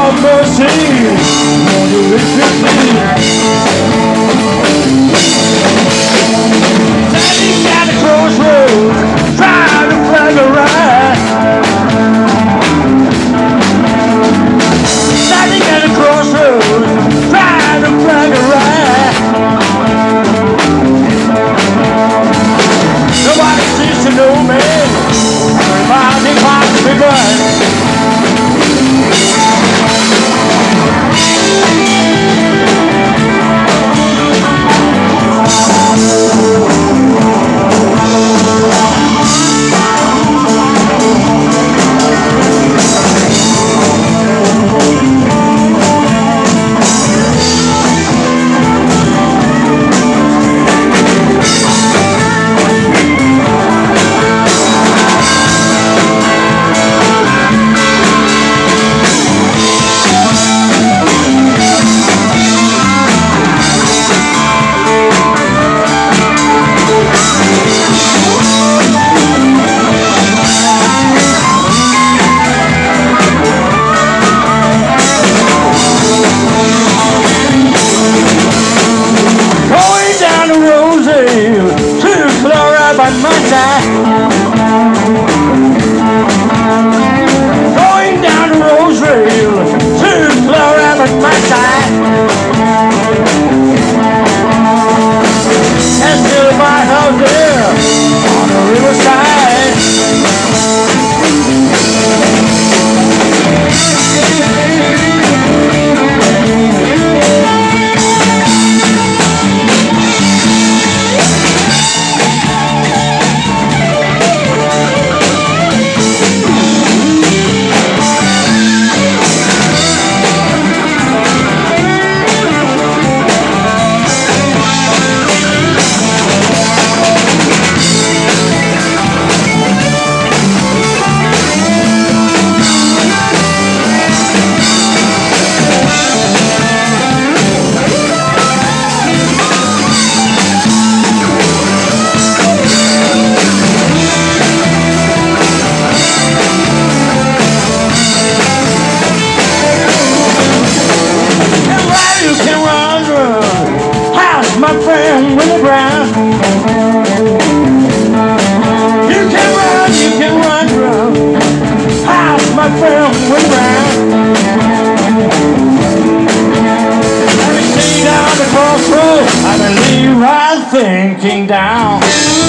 of mercy, won't you listen please? Standing at the crossroads, trying to flag a ride. Standing at the crossroads, trying to flag a ride. Nobody seems to know me, everybody wants to be blind. Going down the rose rail to Florida at my side. And still my house there on the riverside. My friend with the ground. You can run. House, my friend with the ground. Let me see down the crossroads. I believe I'm thinking down.